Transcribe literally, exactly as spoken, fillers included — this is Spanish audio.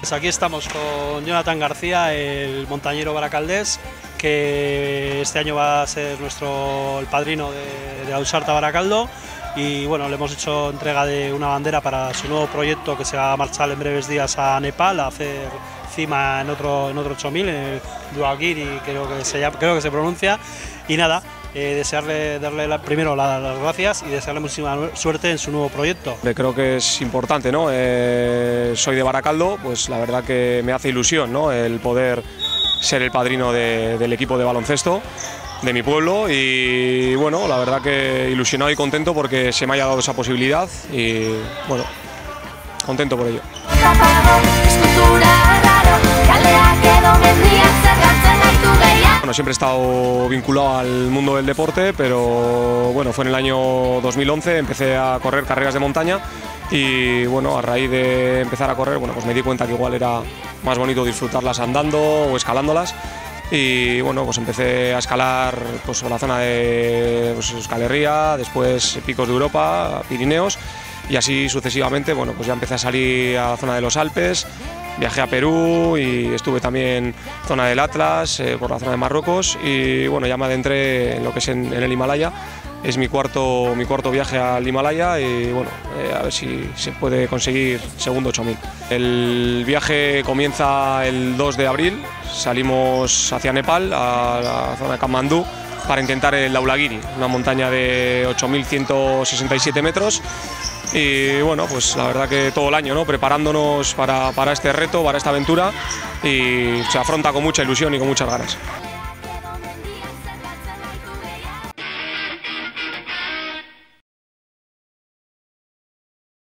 Pues aquí estamos con Jonathan García, el montañero baracaldés, que este año va a ser nuestro el padrino de, de Ausarta Baracaldo, y bueno, le hemos hecho entrega de una bandera para su nuevo proyecto que se va a marchar en breves días a Nepal a hacer cima en otro, en otro ocho mil, en el Duagiri, creo que se llama, creo que se pronuncia, y nada. Eh, desearle darle la, primero la, las gracias y desearle muchísima suerte en su nuevo proyecto. Creo que es importante, ¿no? Eh, soy de Baracaldo, pues la verdad que me hace ilusión, ¿no? El poder ser el padrino de, del equipo de baloncesto de mi pueblo, y bueno, la verdad que ilusionado y contento porque se me haya dado esa posibilidad y bueno, contento por ello. Bueno, siempre he estado vinculado al mundo del deporte, pero bueno, fue en el año dos mil once, empecé a correr carreras de montaña y bueno, a raíz de empezar a correr, bueno, pues me di cuenta que igual era más bonito disfrutarlas andando o escalándolas, y bueno, pues empecé a escalar pues sobre la zona de pues, Euskal Herria, después picos de Europa, Pirineos, y así sucesivamente. Bueno, pues ya empecé a salir a la zona de los Alpes. Viajé a Perú y estuve también en zona del Atlas, eh, por la zona de Marruecos, y bueno, ya me adentré en lo que es en, en el Himalaya. Es mi cuarto, mi cuarto viaje al Himalaya y bueno, eh, a ver si se puede conseguir segundo ocho mil. El viaje comienza el dos de abril, salimos hacia Nepal, a la zona de Kathmandú, para intentar el Dhaulagiri, una montaña de ocho mil ciento sesenta y siete metros. Y bueno, pues la verdad que todo el año, ¿no? Preparándonos para, para este reto, para esta aventura, y se afronta con mucha ilusión y con muchas ganas.